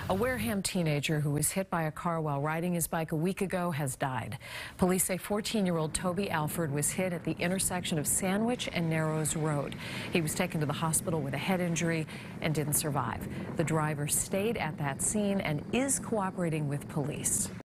A Wareham teenager who was hit by a car while riding his bike a week ago has died. Police say 14-year-old Tobey Alford was hit at the intersection of Sandwich and Narrows Road. He was taken to the hospital with a head injury and didn't survive. The driver stayed at that scene and is cooperating with police.